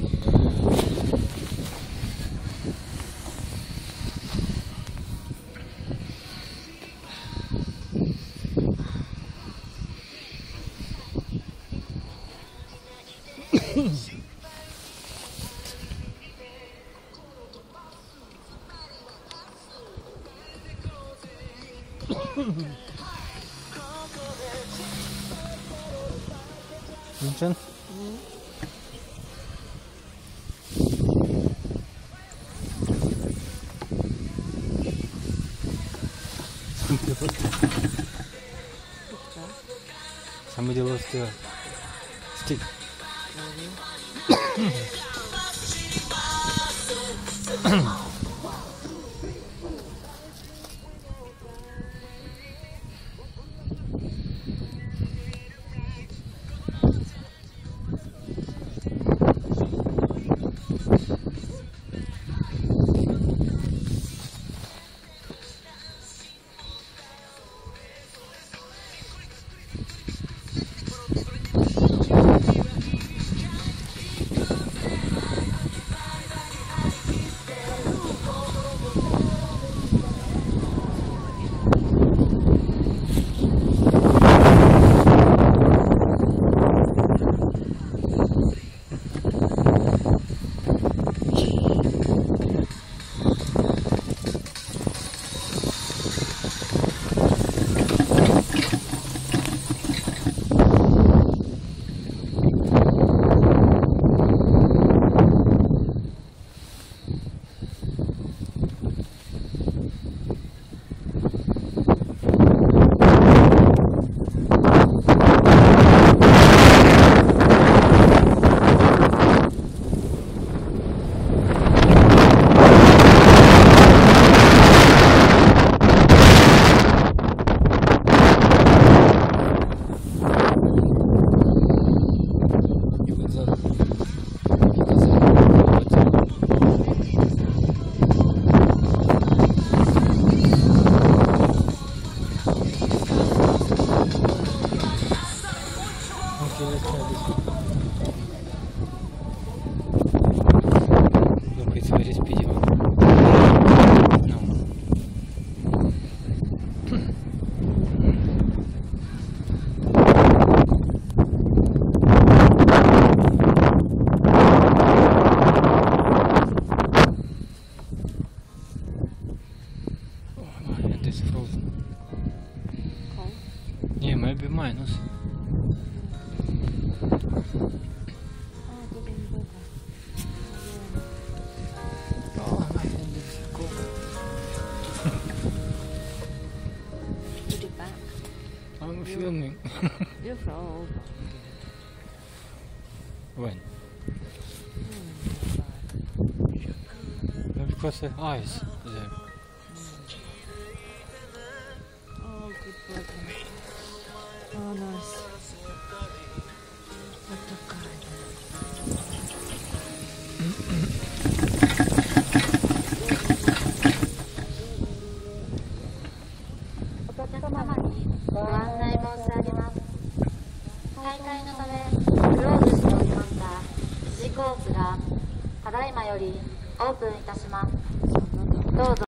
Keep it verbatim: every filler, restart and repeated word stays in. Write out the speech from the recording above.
Vincent? Somebody lost their stick. Okay, let's try this one. Look, it's very speedy one. No. Oh, my hand is frozen. Cold? Yeah, maybe minus. Oh, my hand is cold. Put it back. I'm filming. You're cold. When? No, because the eyes there. Oh, good broken. Oh, nice. What the kind?お客様にご案内申し上げます。大会のためクローズしておりました富士コースがただいまよりオープンいたします。どうぞ。